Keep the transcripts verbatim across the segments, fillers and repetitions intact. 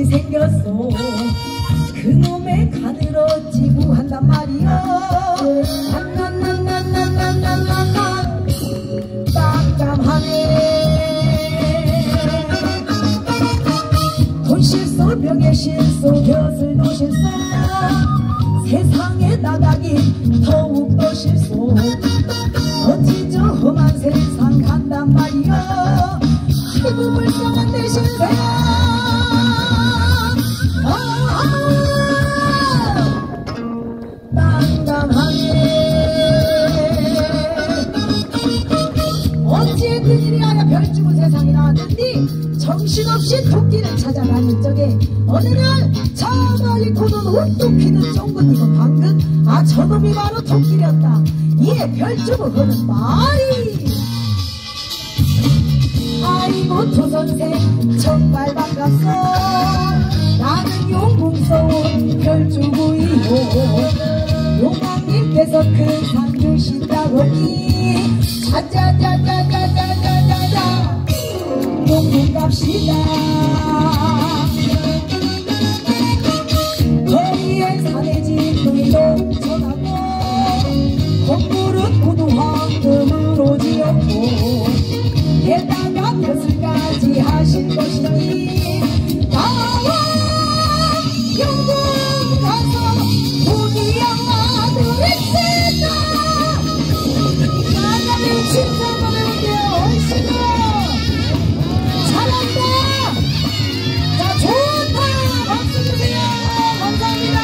놈이 생겼어. 그놈의 간을 어찌고 한단 말이여. 난난난난난난난난 깜깜하네. 돈 실소 병에 실소 벼슬도 실소 세상에 나가기 더욱더 실소. 어찌 저 험한 세상 간단 말이여. 아이고 불쌍한 내 신세야. 어찌 그일이 하여 별주고 세상에 나왔는디 정신없이 토끼를 찾아다닐 적에 어느 날 저 멀리 고는 옷도 피는 쫑근이고 방금 아 저놈이 바로 토끼였다. 이에 별주고 하는 말이 아이고 도선생 정말 반갑소. 나는 용궁서온 별주고이요. 용왕님께서 큰 상 주신다고 하니 자자자자자자자자자 용궁 갑시다. 거리에 산에 집을 넘쳐나고 건물은 모두 황금으로 지었고 게다가 벼슬까지 하신 것이니 나와 용궁 가서 우리 엄마들을 쓰자. 나가는 진짜만 해볼게요. 얼씨구 잘한다. 자 좋다. 박수 주세요. 감사합니다.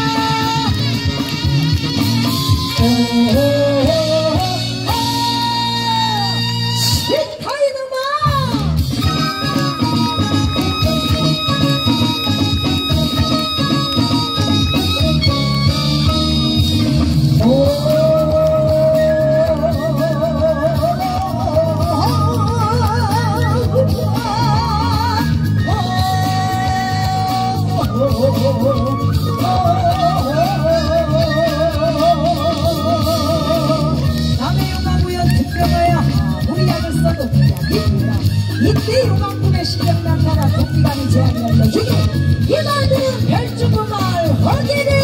싫다 이놈아. 남의 용왕구연 특별해야 우리 약을 써도 약입니다. 이때 용왕군의 실력 나타나 도끼감이 제한이 열려주니 이 말들은 별주고 말 허기를